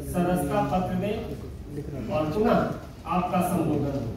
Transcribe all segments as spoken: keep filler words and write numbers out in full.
सरसता पत्र में और पुनः आपका संबोधन होगा।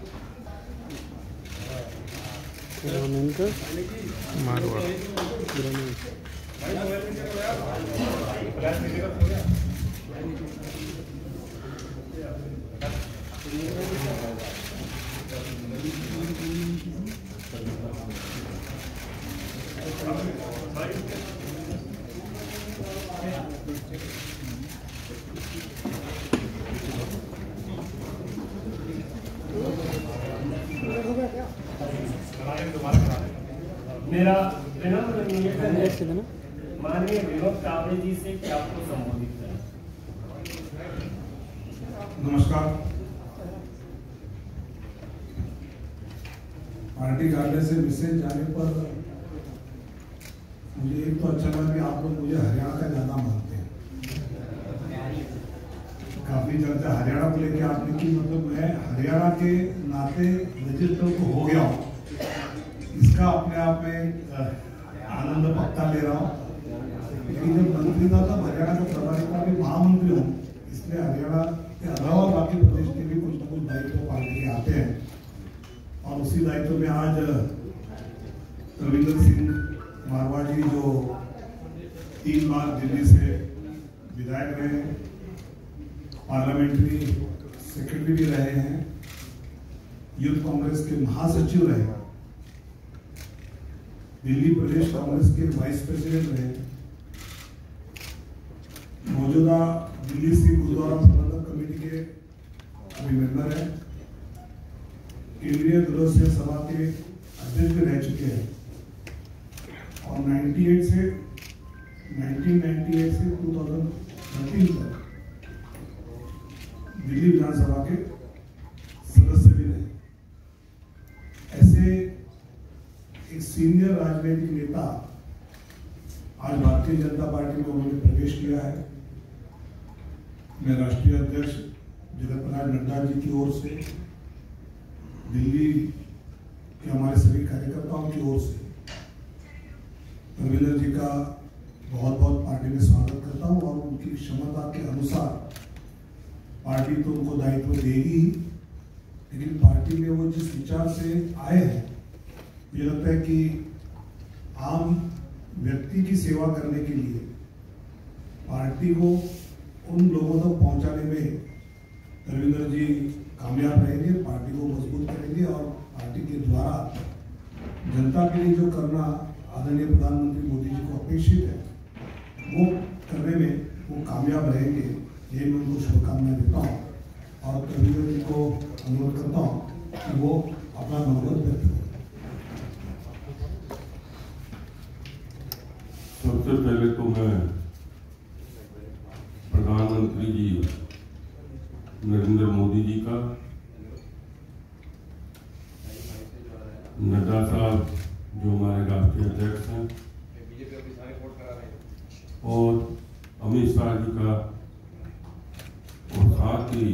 मेरा विनम्र निवेदन है माननीय विनोद तावड़े जी से कि आपको संबोधित करें। नमस्कार। पार्टी कार्यालय से मैसेज जाने पर मुझे एक तो अच्छा लगा कि आप लोग मुझे हरियाणा का ज्यादा मानते हैं। काफी चर्चा हरियाणा को लेकर आपने की, मतलब मैं हरियाणा के नाते रजिस्टर तो हो गया हूँ, इसका अपने आप में आनंद पक्का ले रहा हूँ। लेकिन जब मंत्री था तब हरियाणा का प्रभारी का भी महामंत्री हूँ, इसलिए हरियाणा के अलावा बाकी प्रदेश के भी कुछ न कुछ दायित्व पार्टी के आते हैं। और उसी दायित्व में आज रविंद्र सिंह मारवाड़ी जो तीन बार दिल्ली से विधायक रहे, पार्लियामेंट्री सेक्रेटरी भी रहे हैं, यूथ कांग्रेस के महासचिव रहे, दिल्ली प्रदेश कांग्रेस के वाइस प्रेसिडेंट रहे, मौजूदा दिल्ली से गुरुद्वारा प्रबंधक कमेटी के अभी मेंबर है, केंद्रीय गृह सेवा सभा के अध्यक्ष भी रह चुके हैं और अट्ठानवे से उन्नीस सौ अट्ठानवे से दो हज़ार तेरह तक दिल्ली विधानसभा के सदस्य भी रहे। ऐसे एक सीनियर राजनीतिक नेता आज भारतीय जनता पार्टी में उन्होंने प्रवेश किया है। मैं राष्ट्रीय अध्यक्ष जगत प्रकाश नड्डा जी की ओर से, दिल्ली के हमारे सभी कार्यकर्ताओं की ओर से रविंद्र जी का बहुत बहुत पार्टी में स्वागत करता हूं और उनकी क्षमता के अनुसार पार्टी तो उनको दायित्व देगी, लेकिन पार्टी में वो जिस विचार से आए हैं, मुझे लगता है कि आम व्यक्ति की सेवा करने के लिए पार्टी को उन लोगों तक पहुंचाने में रविंद्र जी कामयाब रहेंगे, पार्टी को मजबूत करेंगे और पार्टी के द्वारा जनता के लिए जो करना आदरणीय प्रधानमंत्री मोदी जी को अपेक्षित है वो करने में वो कामयाब रहेंगे। यही मैं उनको शुभकामनाएं देता हूँ और रविंद्र जी को अनुरोध करता हूँ कि वो अपना मनोबल व्यक्त करें। सबसे पहले तो मैं प्रधानमंत्री जी नरेंद्र मोदी जी का, नड्डा साहब जो हमारे राष्ट्रीय अध्यक्ष हैं, और अमित शाह जी का, और साथ ही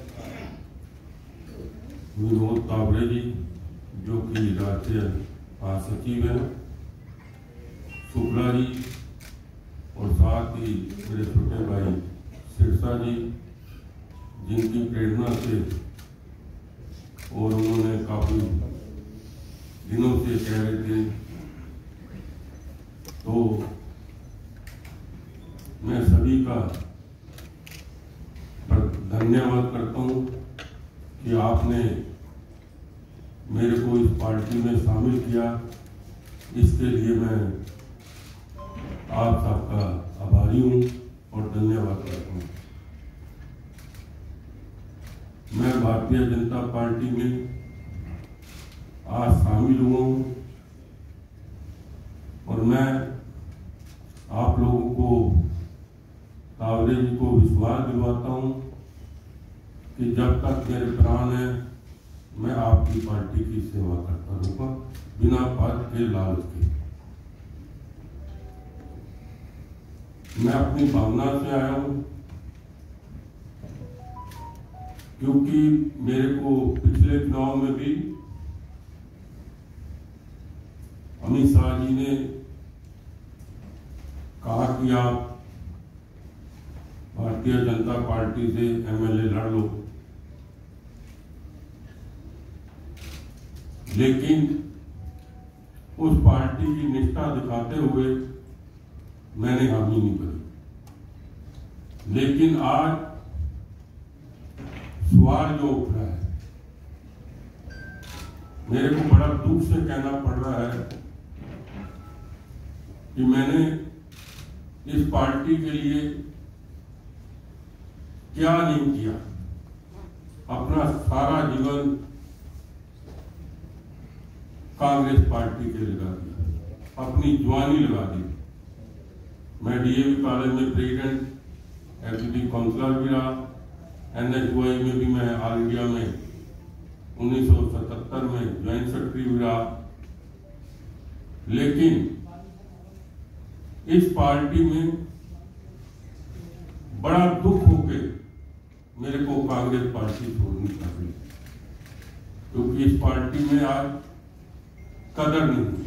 विनोद तावड़े जी जो कि राष्ट्रीय महासचिव हैं, शुक्ला जी, और साथ ही मेरे छोटे भाई सिरसा जी जिनकी प्रेरणा से और उन्होंने काफी दिनों से कह रहे थे, तो मैं सभी का धन्यवाद करता हूं कि आपने मेरे को इस पार्टी में शामिल किया। इसके लिए मैं आप सबका आभारी हूं और धन्यवाद करता हूं। मैं भारतीय जनता पार्टी में आज शामिल हुआ हूं और मैं आप लोगों को, तावड़े जी को विश्वास दिलवाता हूं कि जब तक मेरे प्राण है मैं आपकी पार्टी की सेवा करता रहूंगा बिना पद के लालच के। मैं अपनी भावना से आया हूं क्योंकि मेरे को पिछले चुनाव में भी अमित शाह जी ने कहा कि आप भारतीय जनता पार्टी से एमएलए लड़ लो, लेकिन उस पार्टी की निष्ठा दिखाते हुए मैंने हामी नहीं करी। लेकिन आज सवाल जो उठ रहा है, मेरे को बड़ा दुख से कहना पड़ रहा है कि मैंने इस पार्टी के लिए क्या नहीं किया। अपना सारा जीवन कांग्रेस पार्टी के लगा दिया, अपनी जवानी लगा दी। मैं डीएवी कॉलेज में प्रेसिडेंट, एग्जीक्यूटिव काउंसलर भी रहा, एनएसयूआई में भी मैं ऑल इंडिया में उन्नीस सौ सतहत्तर में ज्वाइंट सेक्रेटरी भी रहा। लेकिन इस पार्टी में बड़ा दुख होके मेरे को कांग्रेस पार्टी छोड़नी पड़ी, क्योंकि इस पार्टी में आज कदर नहीं है।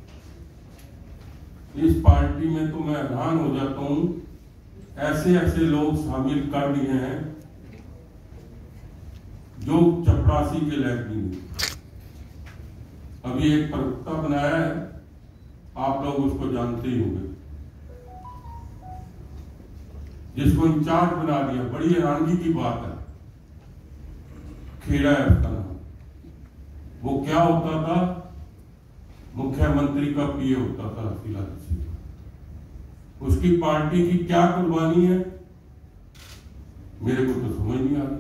इस पार्टी में तो मैं हैरान हो जाता हूं, ऐसे ऐसे लोग शामिल कर दिए हैं जो चपरासी के लायक नहीं। अभी एक प्रवक्ता बनाया है, आप लोग उसको जानते ही होंगे, जिसको इंचार्ज बना दिया। बड़ी हैरानगी की बात है। खेड़ा है उसका नाम। वो क्या होता था? मुख्यमंत्री का पीए होता था फिलहाल। उसकी पार्टी की क्या कुर्बानी है मेरे को तो समझ नहीं आ रहा।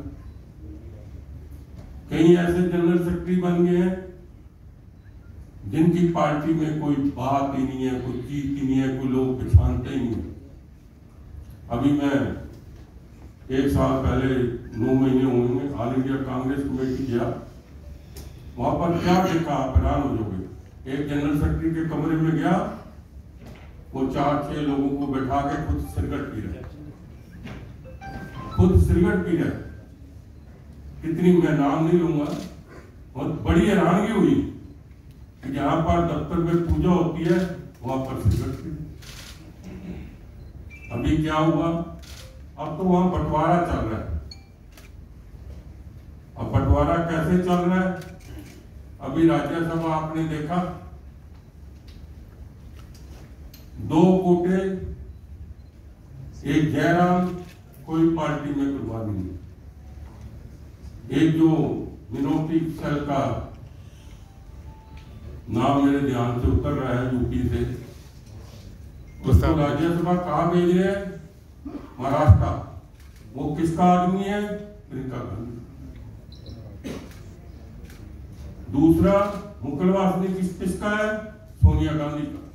कई ऐसे जनरल सेक्रेटरी बन गए हैं जिनकी पार्टी में कोई बात ही नहीं है, कोई चीज ही नहीं है, कोई लोग पहचानते ही नहीं है। अभी मैं एक साल पहले नौ महीने होंगे ऑल इंडिया कांग्रेस कमेटी गया। वहां पर क्या देखा, आप हैरान हो जाओगे। एक जनरल सेक्रेटरी के कमरे में गया, वो चार छह लोगों को बैठा के खुद सिगरेट पी रहे, खुद सिगरेट पी रहे। कितनी, मैं नाम नहीं लूंगा। बहुत बड़ी हैरानगी हुई कि जहां पर दफ्तर में पूजा होती है वहां पर सिगरेट पी। अभी क्या हुआ? अब तो वहां बंटवारा चल रहा है। अब बंटवारा कैसे चल रहा है? अभी राज्यसभा आपने देखा, दो कोटे, एक जयराम, कोई पार्टी में कुर्बानी नहीं। एक जो मिनोटी सेल का नाम मेरे ध्यान से उतर रहा है यूपी से, उसको राज्यसभा कहाँ भेज रहे हैं? महाराष्ट्र। वो किसका आदमी है? प्रियंका गांधी। दूसरा मुकलवासनी किस किसका है? सोनिया गांधी का।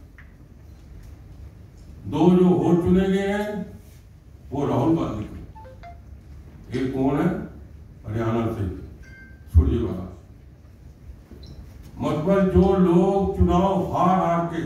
दो जो वोट चुने गए हैं वो राहुल गांधी के। एक कौन है? हरियाणा से सुरजेवाला। मतलब जो लोग चुनाव हार हार के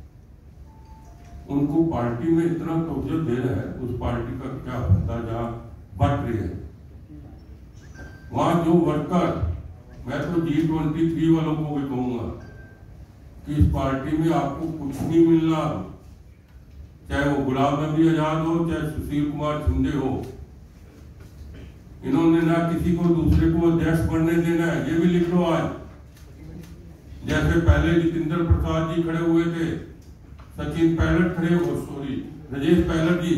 उनको पार्टी में इतना तवज्जो दे रहा है, उस पार्टी का क्या फायदा जहां बट रही है। वहां जो वर्कर, मैं तो जी ट्वेंटी थ्री वालों को भी कहूंगा कि इस पार्टी में आपको कुछ नहीं मिलना, चाहे वो गुलाम नबी आजाद हो, चाहे सुशील कुमार शिंदे हो। इन्होंने ना किसी को दूसरे को अध्यक्ष बनने देना है, ये भी लिख लो आज। जैसे पहले जितेंद्र प्रसाद जी खड़े हुए थे, सचिन पायलट खड़े हो, सॉरी राजेश पायलट जी,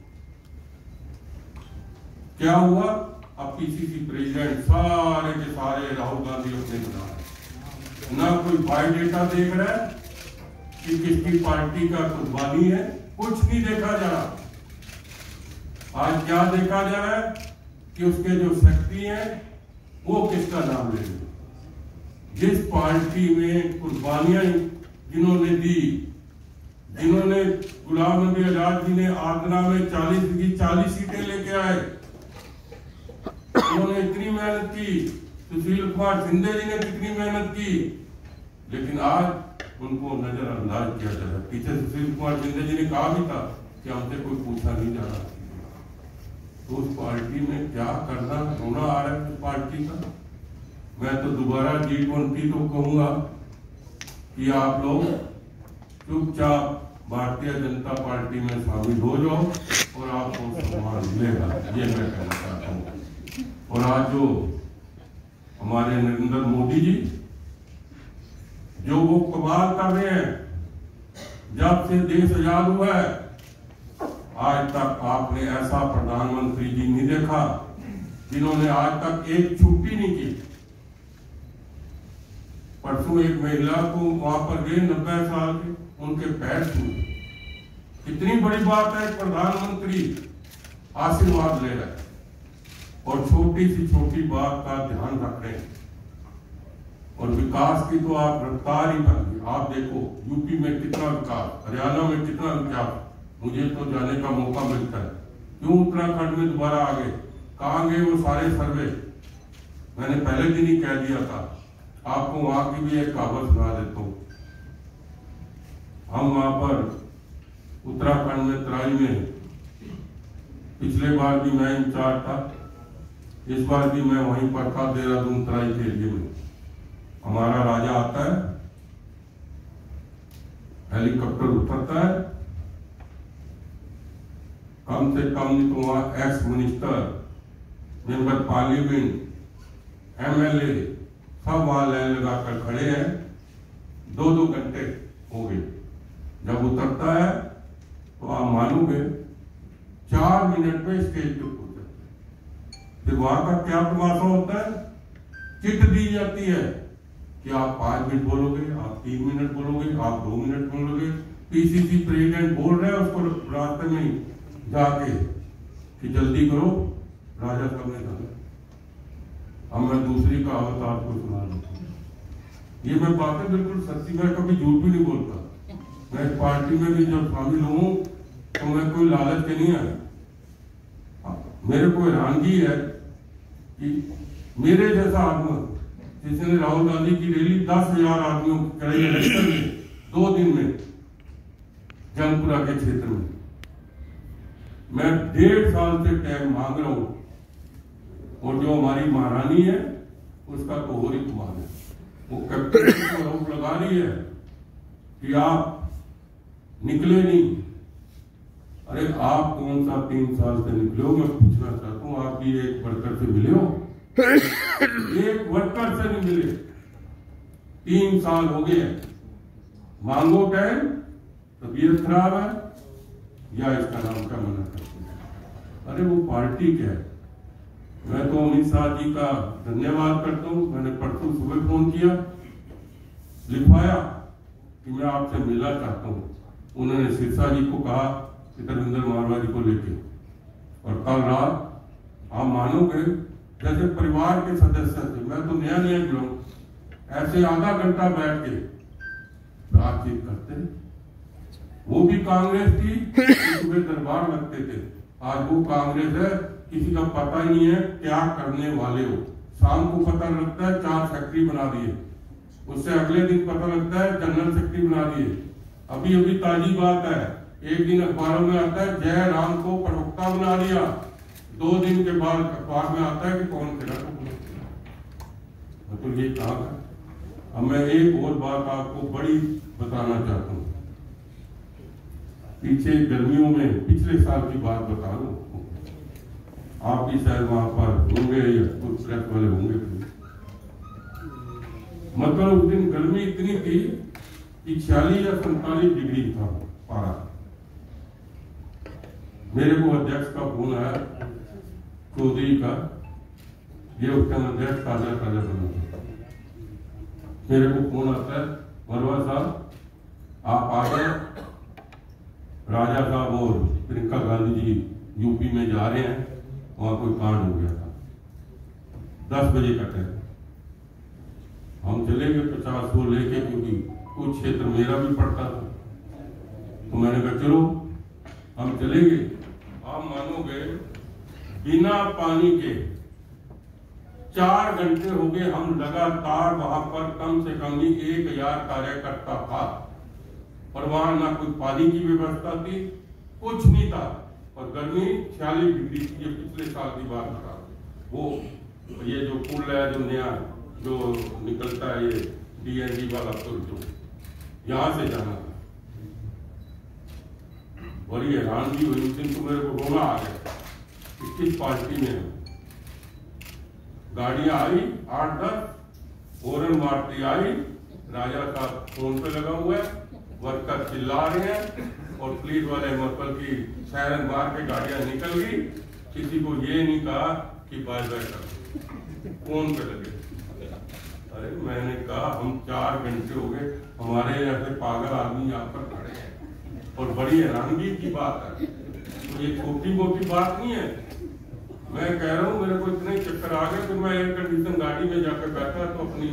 क्या हुआ? अब पीसीसी प्रेसिडेंट सारे के सारे राहुल गांधी अपने बना रहे। ना कोई बायोडेटा देख रहा है कि किसकी पार्टी का कुर्बानी है, कुछ नहीं देखा जा रहा। आज क्या देखा जा रहा है कि उसके जो सेक्रेटरी हैं वो किसका नाम ले रहे। जिस पार्टी में कुर्बानियां जिन्होंने दी, जिन्होंने गुलाम नबी आजाद जी ने आगरा में चालीस की चालीस सीटें लेके आए, उन्होंने इतनी मेहनत की। सुशील कुमार शिंदे जी ने कितनी मेहनत की, लेकिन आज उनको नजरअंदाज किया जा रहा है। पीछे सुशील कुमार शिंदे जी ने कहा भी था कि हमसे कोई पूछा नहीं जा रहा। तो उस पार्टी में क्या करना होना आ रहा है उस पार्टी का। मैं तो दोबारा जी ट्वेंटी तो कहूंगा कि आप लोग चुपचाप भारतीय जनता पार्टी में शामिल हो जाओ और आपको सम्मान मिलेगा, ये मैं कहना चाहता हूँ। और आज जो हमारे नरेंद्र मोदी जी जो वो कमाल कर रहे हैं, जब से देश आजाद हुआ है आज तक आपने ऐसा प्रधानमंत्री जी नहीं देखा जिन्होंने आज तक एक छुट्टी नहीं की। परसों एक महिला को वहां पर गए नब्बे साल के, उनके पैर छूटे। कितनी बड़ी बात है, प्रधानमंत्री आशीर्वाद ले रहे हैं और छोटी सी छोटी बात का ध्यान रख रहे हैं। और विकास की तो आप रफ्तार ही बन, आप देखो यूपी में कितना विकास, हरियाणा में कितना विकास, मुझे तो जाने का मौका मिलता है। क्यों उत्तराखंड में दोबारा आ गए, कहाँ गए वो सारे सर्वे? मैंने पहले दिन ही कह दिया था, आपको वहां की भी एक कहावत सुना देता हूँ। हम वहां पर उत्तराखंड में तराई में, पिछले बार भी मैं इंचार्ज था, इस बार भी मैं वहीं पर था देहरादून तराई के एरिए में। हमारा राजा आता है, हेलीकॉप्टर उतरता है, कम से कम नहीं तो वहां ex minister, member parliament, MLA सब वहां लाइन लगाकर खड़े हैं। दो दो घंटे हो गए। जब उतरता है तो आप मानोगे चार मिनट में स्टेज पे पहुंच जाते हैं। फिर वहां का क्या तमाशा होता है, चिट दी जाती है कि आप पांच मिनट बोलोगे, आप तीन मिनट बोलोगे, आप दो मिनट बोलोगे। पीसीसी प्रेसिडेंट बोल रहे हैं उसको रास्ते में जाके कि जल्दी करो, राजा साहब ने कहा। अब मैं दूसरी कहावत आपको सुना दूं, ये मैं बातें बिल्कुल सच्ची, मैं कभी झूठ भी नहीं बोलता। मैं पार्टी में भी जब शामिल हूं तो मैं कोई लालच के नहीं आया। मेरे को हैरानगी है कि मेरे जैसा आदमी जिसने राहुल गांधी की रैली दस हजार आदमियों की कराई इलेक्शन में दो दिन में जंगपुरा के क्षेत्र में, मैं डेढ़ साल से टाइम मांग रहा हूं। और जो हमारी महारानी है उसका तो और ही कुमार है, वो कैप्टन को आरोप लगा रही है कि आप निकले नहीं। अरे आप कौन सा तीन साल से निकले हो? मैं पूछना चाहता हूँ, आप भी एक वर्कर से मिले हो? एक वर्कर से नहीं मिले, तीन साल हो गए। मांगो टाइम, तबीयत खराब है या इसका नाम क्या मना करते हैं? अरे वो पार्टी क्या है? मैं तो अमित शाह जी का धन्यवाद करता हूँ। मैंने परसों सुबह फोन किया, लिखवाया कि मैं आपसे मिलना चाहता हूँ। उन्होंने सिरसा जी को कहा कि धर्मेंद्र मारवाड़ी को लेके, और कल रात आप मानोगे जैसे परिवार के सदस्य थे, मैं तो नया नया जुड़ा हूं, ऐसे आधा घंटा बैठ के बातचीत करते। वो भी कांग्रेस की, सुबह दरबार लगते थे, आज वो कांग्रेस है, किसी का पता ही नहीं है क्या करने वाले हो। शाम को पता लगता है चार फैक्ट्री बना दिए, उससे अगले दिन पता लगता है जनरल सेक्रेटरी बना दिए। अभी अभी ताजी बात है, एक दिन अखबारों में आता है जय राम को प्रवक्ता बना दिया, दो दिन के बाद अखबार में आता है कि कौन खेला तो ये कहा। अब मैं एक और बात आपको बड़ी बताना चाहता हूँ। पीछे गर्मियों में पिछले साल की बात बता रहा हूँ, आप भी शायद वहां पर होंगे या कुछ प्रेस वाले होंगे। मतलब उस दिन गर्मी इतनी थी कि छियालीस या सैतालीस डिग्री था पारा। मेरे को अध्यक्ष का फोन आया चौधरी का, ये उस टाइम अध्यक्ष ताजा ताजा बना। मेरे को फोन आता है, मरवा साहब आप आ गए, राजा साहब और प्रियंका गांधी जी यूपी में जा रहे हैं, वहां कोई कांड हो गया था। दस बजे का टाइम, हम चले गए पचास सौ लेके, क्योंकि कुछ क्षेत्र मेरा भी पड़ता था। तो मैंने कहा चलो हम चले गए। आप मानोगे बिना पानी के चार घंटे हो गए, हम लगातार वहां पर कम से कम ही एक हजार कार्यकर्ता था, और वहां ना कोई पानी की व्यवस्था थी, कुछ नहीं था, और गर्मी छियालीस डिग्री थी। ये पिछले साल की बात था। वो ये जो पुल है जो नया जो निकलता है, ये डीएनजी वाला पुल, जो यहां से जाना था, बड़ी हैरानगी हुई। उस दिन तो मेरे को रोना आ गया कि किस पार्टी में है। गाड़ियां आई आठ दस, ओरन मारती आई, राजा साहब फोन पे लगा हुआ है, वर्कर चिल्ला रहे हैं और पुलिस वाले मतलब की सायरन मार के गाड़ियां निकल गई। किसी को ये नहीं कहा कि बाय बाय कर, फोन पे लगे। अरे मैंने कहा हम चार घंटे हो गए, हमारे ऐसे पागल आदमी यहाँ पर खड़े हैं और बड़ी हैरानगी की बात है। तो ये छोटी मोटी बात नहीं है। मैं कह रहा हूँ मेरे को इतने चक्कर आ गए, फिर मैं एयर कंडीशन गाड़ी में जाकर बैठा तो अपनी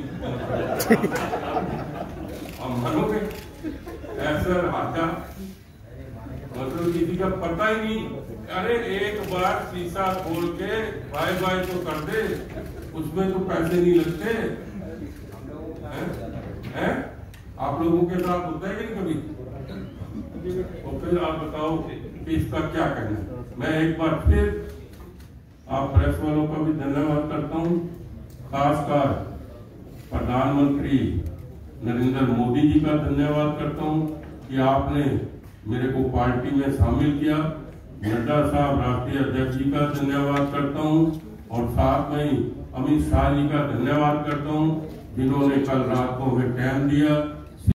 हम मानोगे ऐसा राजा मतलब किसी का पता ही नहीं। अरे एक बार शीशा खोल के बाय बाय तो कर दे, उसमें तो पैसे नहीं लगते हैं? हैं? आप लोगों के साथ होता है कि नहीं कभी? और फिर आप बताओ कि इसका क्या कहना। मैं एक बार फिर आप प्रेस वालों का भी धन्यवाद करता हूँ, खासकर प्रधानमंत्री नरेंद्र मोदी जी का धन्यवाद करता हूँ कि आपने मेरे को पार्टी में शामिल किया। नड्डा साहब राष्ट्रीय अध्यक्ष जी का धन्यवाद करता हूँ और साथ में अमित शाह जी का धन्यवाद करता हूँ जिन्होंने कल रात को हमें टाइम दिया